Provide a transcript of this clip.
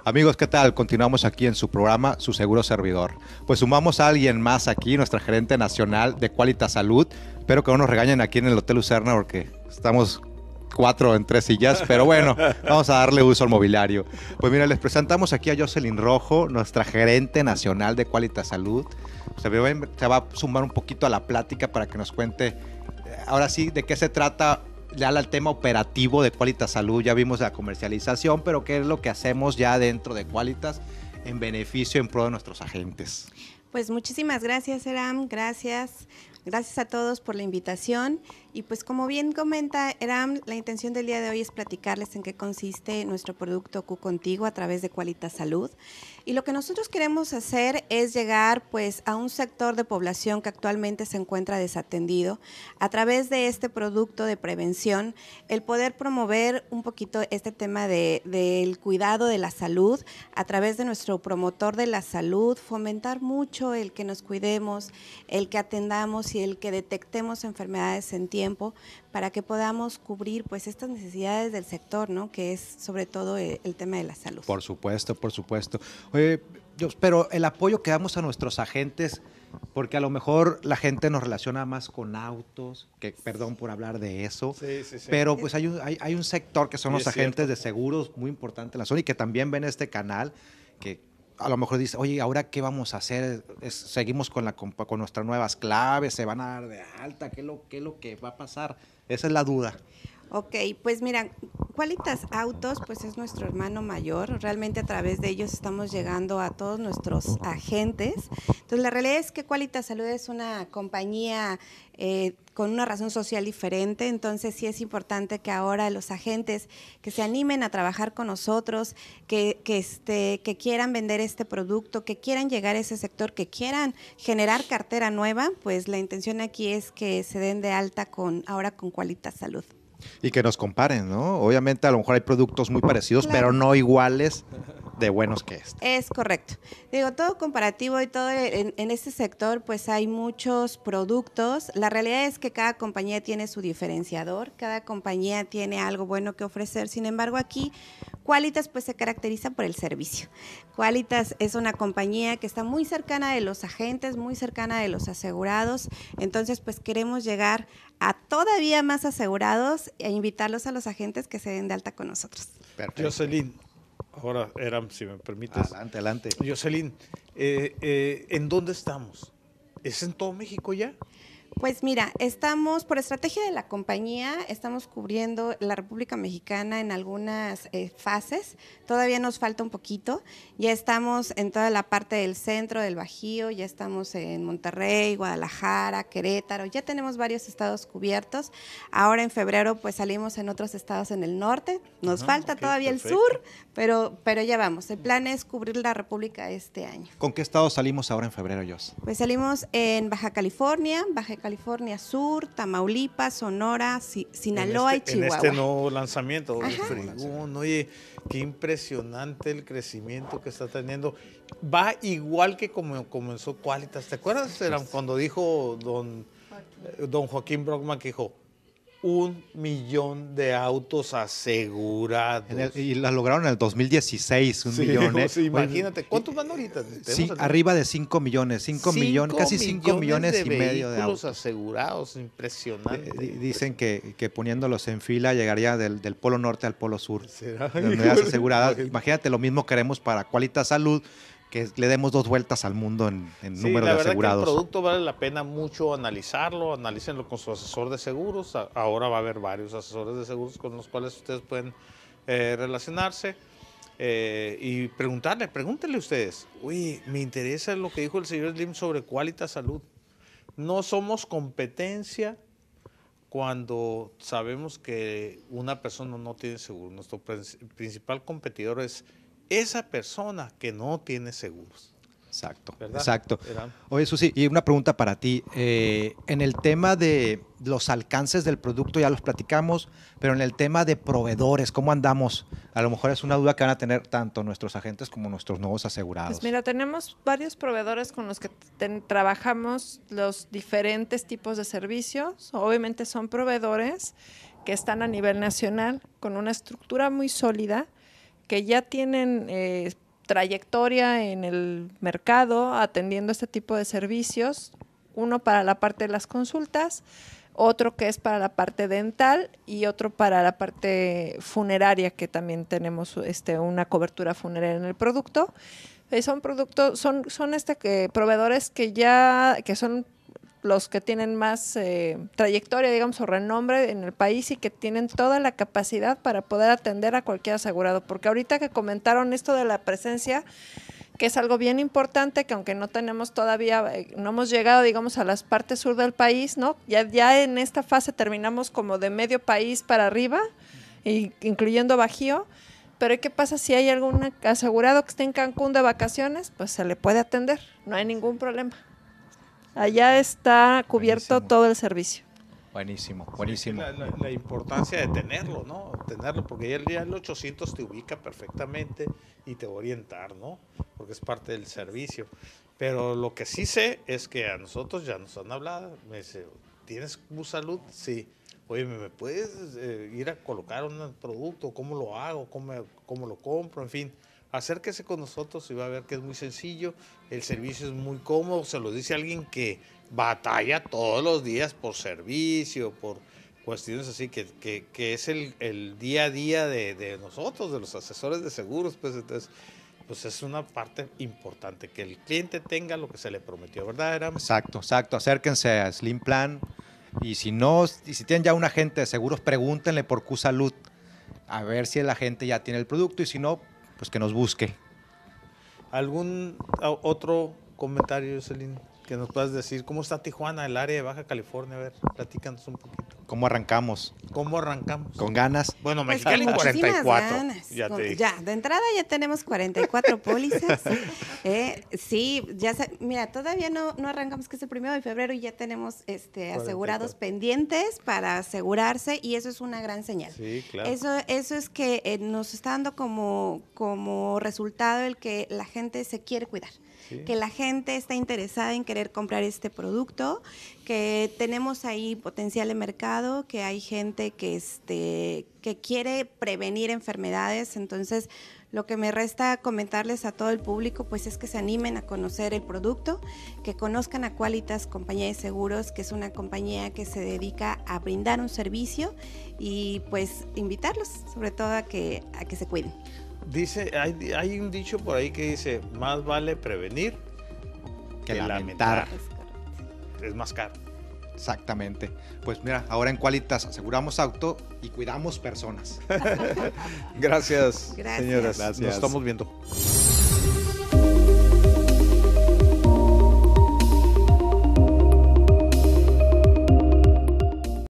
Amigos, ¿qué tal? Continuamos aquí en su programa, Su Seguro Servidor. Pues sumamos a alguien más aquí, nuestra gerente nacional de Qualitas Salud. Espero que no nos regañen aquí en el Hotel Lucerna porque estamos 4 en 3 sillas, pero bueno, vamos a darle uso al mobiliario. Pues mira, les presentamos aquí a Jocelyn Rojo, nuestra gerente nacional de Qualitas Salud. Se va a sumar un poquito a la plática para que nos cuente, ahora sí, de qué se trata ya el tema operativo de Qualitas Salud. Ya vimos la comercialización, pero qué es lo que hacemos ya dentro de Qualitas en beneficio, en pro de nuestros agentes. Pues muchísimas gracias, Eram, gracias a todos por la invitación. Y pues como bien comenta Eram, la intención del día de hoy es platicarles en qué consiste nuestro producto Q Contigo a través de Qualitas Salud. Y lo que nosotros queremos hacer es llegar pues a un sector de población que actualmente se encuentra desatendido a través de este producto de prevención, el poder promover un poquito este tema del cuidado de la salud a través de nuestro promotor de la salud, fomentar mucho el que nos cuidemos, el que atendamos y el que detectemos enfermedades en tiempo para que podamos cubrir pues estas necesidades del sector, ¿no? Que es sobre todo el tema de la salud. Por supuesto, por supuesto. Oye, pero el apoyo que damos a nuestros agentes, porque a lo mejor la gente nos relaciona más con autos, que perdón por hablar de eso, sí. Pero pues hay un sector que son los agentes de seguros muy importante en la zona y que también ven este canal, que a lo mejor dice, oye, ¿ahora qué vamos a hacer? ¿Seguimos con nuestras nuevas claves? ¿Se van a dar de alta? ¿Qué es lo que va a pasar? Esa es la duda. Ok, pues mira, Qualitas Autos pues es nuestro hermano mayor, realmente a través de ellos estamos llegando a todos nuestros agentes. Entonces la realidad es que Qualitas Salud es una compañía con una razón social diferente, entonces sí es importante que ahora los agentes que se animen a trabajar con nosotros, que quieran vender este producto, que quieran llegar a ese sector, que quieran generar cartera nueva, pues la intención aquí es que se den de alta ahora con Qualitas Salud. Y que nos comparen, ¿no? Obviamente a lo mejor hay productos muy parecidos, claro, pero no iguales de buenos que este. Es correcto. Digo, todo comparativo y todo en este sector, pues hay muchos productos. La realidad es que cada compañía tiene su diferenciador, cada compañía tiene algo bueno que ofrecer. Sin embargo, aquí Qualitas pues se caracteriza por el servicio. Qualitas es una compañía que está muy cercana de los agentes, muy cercana de los asegurados. Entonces, pues queremos llegar a todavía más asegurados e invitarlos a los agentes que se den de alta con nosotros. Perfecto. Jocelyn, ahora, Eram, si me permites. Adelante. Jocelyn, ¿en dónde estamos? ¿Es en todo México ya? Pues mira, estamos, por estrategia de la compañía, estamos cubriendo la República Mexicana en algunas fases, todavía nos falta un poquito, ya estamos en toda la parte del centro, del Bajío, ya estamos en Monterrey, Guadalajara, Querétaro, ya tenemos varios estados cubiertos, ahora en febrero pues salimos en otros estados en el norte, nos falta todavía perfecto. El sur, pero ya vamos, el plan es cubrir la República este año. ¿Con qué estados salimos ahora en febrero, Jos? Pues salimos en Baja California Sur, Tamaulipas, Sonora, Sinaloa y Chihuahua. En este nuevo lanzamiento. Oye, qué impresionante el crecimiento que está teniendo. Va igual que como comenzó Qualitas. ¿Te acuerdas? Era cuando dijo don Joaquín Brockman que dijo 1 millón de autos asegurados. Y la lograron en el 2016, 1 millón. Sí, imagínate, ¿cuántos van ahorita? Sí, arriba de 5 millones, 5 millones, casi 5 millones y medio de autos asegurados, impresionante. Dicen que poniéndolos en fila llegaría del Polo Norte al Polo Sur. ¿Será? De unidades aseguradas. Imagínate, lo mismo queremos para Qualitas Salud, que le demos 2 vueltas al mundo en número de asegurados. La verdad que el producto vale la pena mucho analizarlo, analícenlo con su asesor de seguros. Ahora va a haber varios asesores de seguros con los cuales ustedes pueden relacionarse y pregúntenle ustedes, oye, me interesa lo que dijo el señor Slim sobre Qualitas Salud. No somos competencia cuando sabemos que una persona no tiene seguro. Nuestro principal competidor es esa persona que no tiene seguros. Exacto, ¿verdad? Exacto. Oye, Susi, y una pregunta para ti. En el tema de los alcances del producto ya los platicamos, pero en el tema de proveedores, ¿cómo andamos? A lo mejor es una duda que van a tener tanto nuestros agentes como nuestros nuevos asegurados. Pues mira, tenemos varios proveedores con los que trabajamos los diferentes tipos de servicios. Obviamente son proveedores que están a nivel nacional con una estructura muy sólida, que ya tienen trayectoria en el mercado atendiendo este tipo de servicios, uno para la parte de las consultas, otro que es para la parte dental y otro para la parte funeraria, que también tenemos una cobertura funeraria en el producto. Son productos, son proveedores que son los que tienen más trayectoria, digamos, o renombre en el país y que tienen toda la capacidad para poder atender a cualquier asegurado. Porque ahorita que comentaron esto de la presencia, que es algo bien importante, que aunque no tenemos todavía, no hemos llegado, digamos, a las partes sur del país, ¿no? Ya en esta fase terminamos como de medio país para arriba, incluyendo Bajío, pero ¿qué pasa si hay algún asegurado que esté en Cancún de vacaciones? Pues se le puede atender, no hay ningún problema. Allá está cubierto Buenísimo. todo el servicio. Buenísimo, Sí, buenísimo. la importancia de tenerlo, ¿no? Tenerlo, porque ya el 800 te ubica perfectamente y te va a orientar, ¿no? Porque es parte del servicio. Pero lo que sí sé es que a nosotros ya nos han hablado. Me dice, ¿tienes Salud? Sí. Oye, ¿me puedes ir a colocar un producto? ¿Cómo lo hago? ¿Cómo lo compro? En fin, acérquese con nosotros y va a ver que es muy sencillo. El servicio es muy cómodo. Se lo dice alguien que batalla todos los días por servicio, por cuestiones así, que es el día a día de nosotros, de los asesores de seguros. Pues entonces, pues es una parte importante, que el cliente tenga lo que se le prometió, ¿verdad, Eram? Exacto, exacto. Acérquense a Slim Plan y si tienen ya un agente de seguros, pregúntenle por Q-Salud a ver si el agente ya tiene el producto y si no, pues que nos busque. ¿Algún otro comentario, Jocelyn, que nos puedas decir? ¿Cómo está Tijuana, el área de Baja California? A ver, platícanos un poquito. ¿Cómo arrancamos? ¿Cómo arrancamos? Con ganas. Bueno, Pues Mexicali con muchísimas 44. ganas. Ya te dije. Ya, de entrada ya tenemos 44 pólizas. Sí, mira, todavía no arrancamos, que es el 1 de febrero, y ya tenemos asegurados 44. pendientes para asegurarse, y eso es una gran señal. Sí, claro. Eso es que nos está dando como resultado el que la gente se quiere cuidar. Sí. Que la gente está interesada en querer comprar este producto, que tenemos ahí potencial de mercado, que hay gente que quiere prevenir enfermedades. Entonces, lo que me resta comentarles a todo el público, pues es que se animen a conocer el producto, que conozcan a Qualitas Compañía de Seguros, que es una compañía que se dedica a brindar un servicio, y pues invitarlos sobre todo a que se cuiden. Dice, hay un dicho por ahí que dice, más vale prevenir Que lamentar. Es correcto. Es más caro. Exactamente. Pues mira, ahora en Qualitas aseguramos auto y cuidamos personas. Gracias, Gracias. señoras. Gracias. Nos estamos viendo.